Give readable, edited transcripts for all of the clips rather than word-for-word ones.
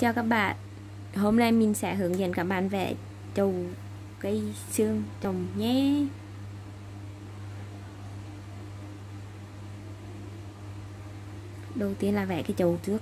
chào các bạn. Hôm nay mình sẽ hướng dẫn các bạn vẽ chầu cây xương trồng nhé. Đầu tiên là vẽ cái chầu trước.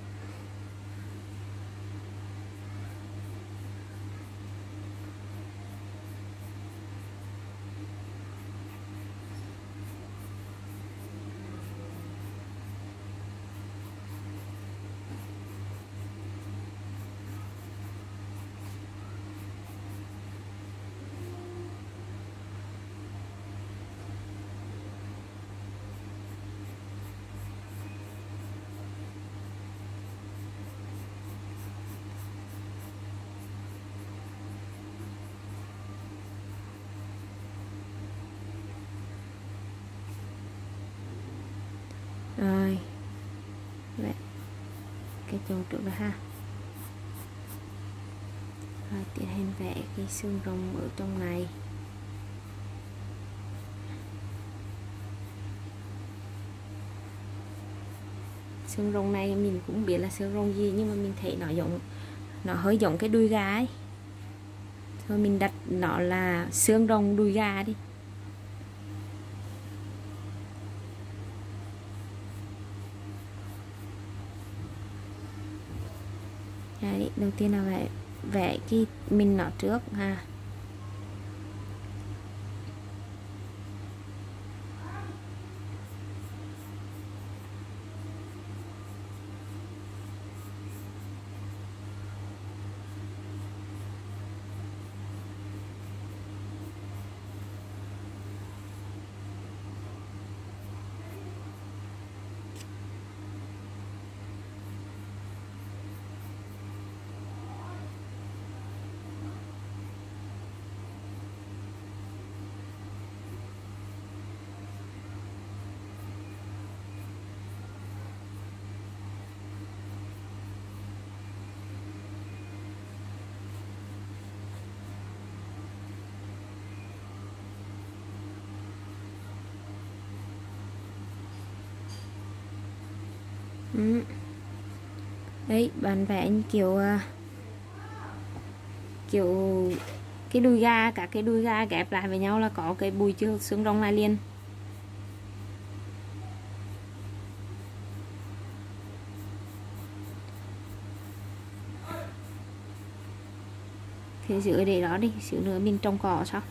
Rồi vẽ cái chầu trước đó ha. Rồi tiến hành vẽ cái xương rồng ở trong này. Xương rồng này mình cũng biết là xương rồng gì, nhưng mà mình thấy nó hơi giống cái đùi gà ấy. Thôi mình đặt nó là xương rồng đùi gà đi. Đấy, đầu tiên là vẽ cái mình nó trước ha. Đấy, bạn vẽ như kiểu cái đùi gà, cả cái đùi gà ghép lại với nhau là có cái bùi chưa xương rồng này liền. Thì giữ để đó đi, xíu nữa mình trồng cỏ sao.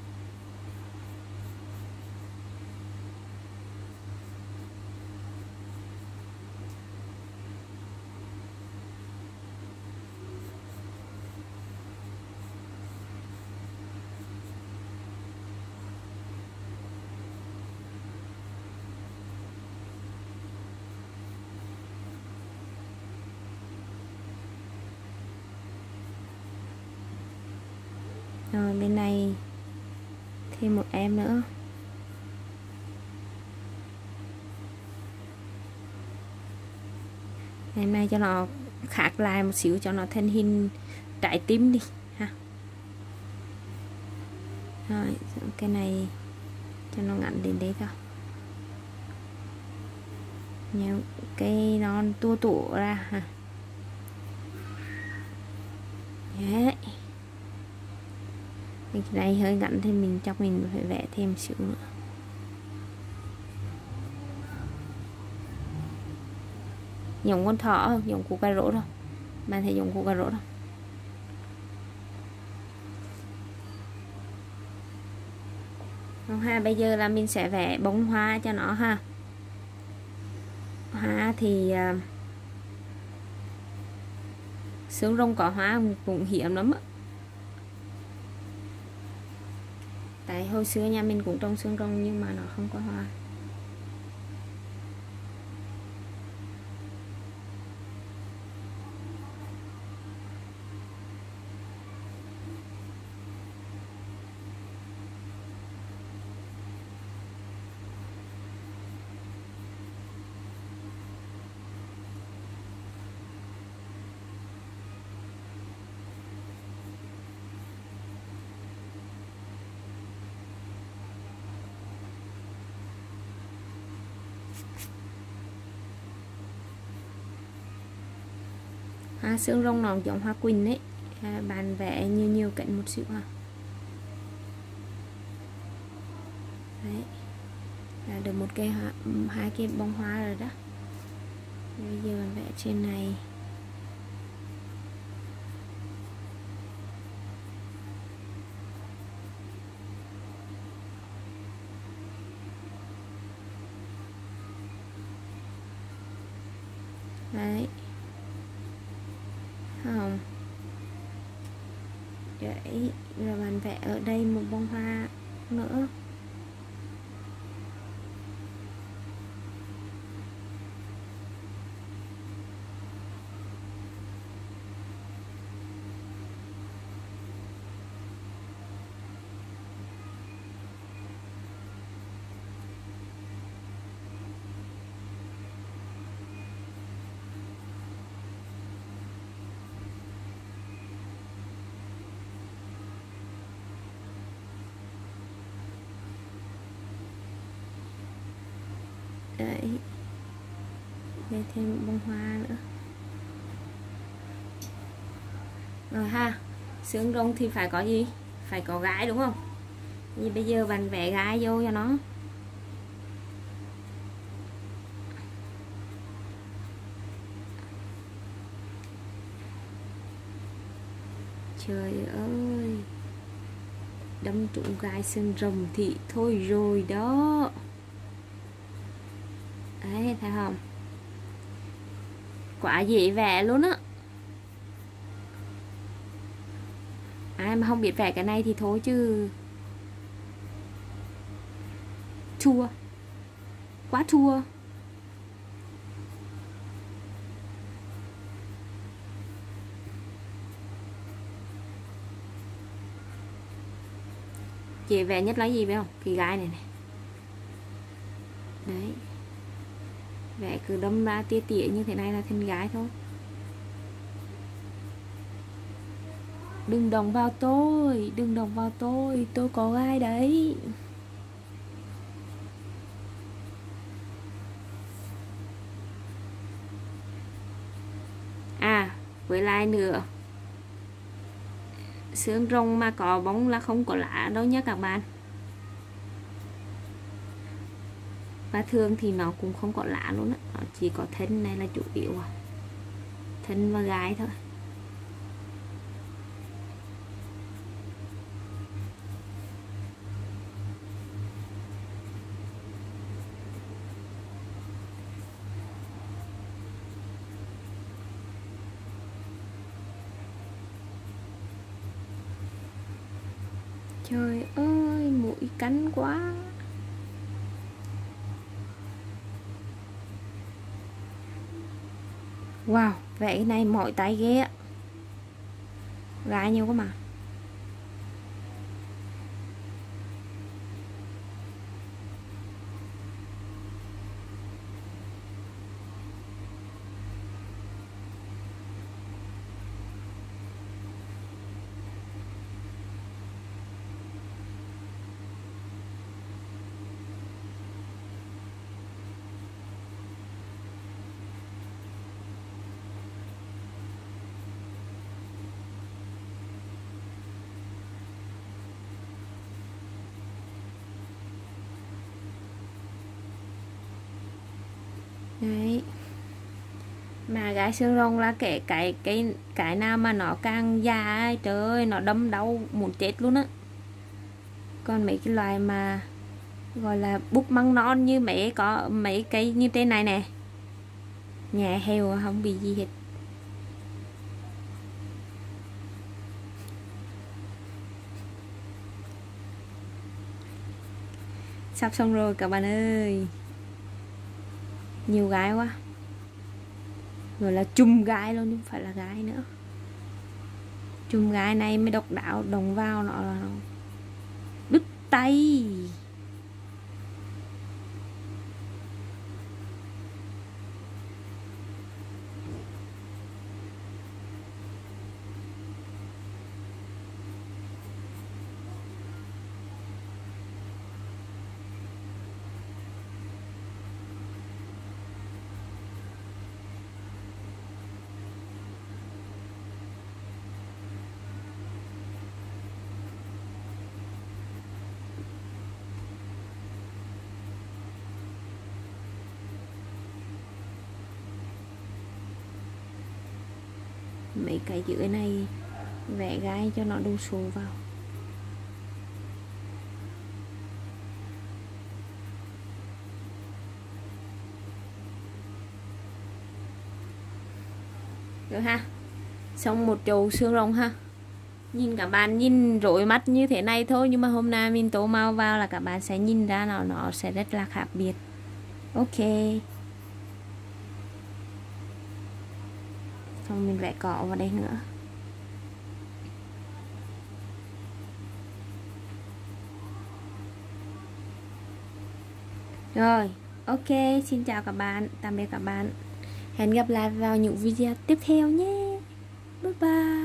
Rồi bên này thêm một em nữa. Em này cho nó khác lại một xíu, cho nó thành hình trái tim đi ha. Rồi cái này cho nó ngắn đến đấy thôi. Nhiều cây nó tua tủa ra ha. Đấy. Cái này hơi ngắn thì mình phải vẽ thêm xíu nữa. Giống con thỏ không? Giống củ cà rốt không? Bạn thấy giống củ cà rốt không? Không ha, bây giờ là mình sẽ vẽ bông hoa cho nó ha. Hoa thì xương rồng có hoa cũng hiếm lắm á. Tại hồi xưa nhà mình cũng trồng xương rồng nhưng mà nó không có hoa. Hoa xương rồng nó giống hoa quỳnh ấy, bạn vẽ nhiều nhiều cạnh một xíu ha. Đấy, là được một cây hoa, 2 cái bông hoa rồi đó. Bây giờ bạn vẽ trên này. Đấy, không đấy, rồi bạn vẽ ở đây một bông hoa nữa. Đấy, đây thêm một bông hoa nữa rồi ha. Xương rồng thì phải có gì, phải có gái đúng không? Thì bây giờ bạn vẽ gái vô cho nó. Trời ơi, đâm trúng gai xương rồng thì thôi rồi đó. Đấy, thấy không? Quá dễ vẽ luôn á. Ai mà không biết vẽ cái này thì thôi chứ thua, quá thua. Dễ vẽ nhất là gì biết không? Cái gai này này. Đấy, vẽ cứ đâm ra tia tỉa như thế này là thành gái thôi. Đừng động vào tôi, đừng động vào tôi có gai đấy. À, với lại nữa, xương rồng mà có bóng là không có lá đâu nhé các bạn. Và thường thì nó cũng không có lá luôn á, nó chỉ có thân này là chủ yếu, thân và gai thôi. Trời ơi, mũi cắn quá. Wow, vẽ cái này mỏi tay ghê á. Gái nhiều quá mà. Đấy, mà gái xương rồng là cái nào mà nó càng dài, trời ơi, nó đâm đau muốn chết luôn á. Còn mấy cái loài mà gọi là búp măng non như mấy có mấy cây như trên này nè, nhẹ heo không bị gì hết. Sắp xong rồi các bạn ơi, nhiều gái quá, rồi là chùm gái luôn chứ không phải là gái nữa. Chùm gái này mới độc đáo, đồng vào nó là nó đứt tay. mấy cái dưới này vẽ gai cho nó đồ sộ vào. Rồi ha, xong một chậu xương rồng ha. Nhìn các bạn nhìn rối mắt như thế này thôi, nhưng mà hôm nay mình tô màu vào là các bạn sẽ nhìn ra nó sẽ rất là khác biệt. Ok, xong mình vẽ cọ vào đây nữa. Rồi, ok, xin chào các bạn, tạm biệt các bạn. Hẹn gặp lại vào những video tiếp theo nhé. Bye bye.